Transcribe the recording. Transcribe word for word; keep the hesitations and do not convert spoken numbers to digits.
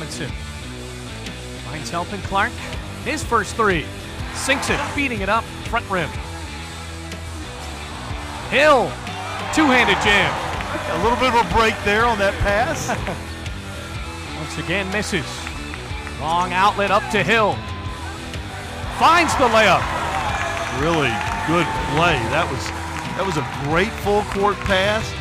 Robinson finds help in Clark. His first three. Sinks it, beating it up, front rim. Hill, two-handed jam. A little bit of a break there on that pass. Once again misses. Long outlet up to Hill. Finds the layup. Really good play. That was that was a great full court pass.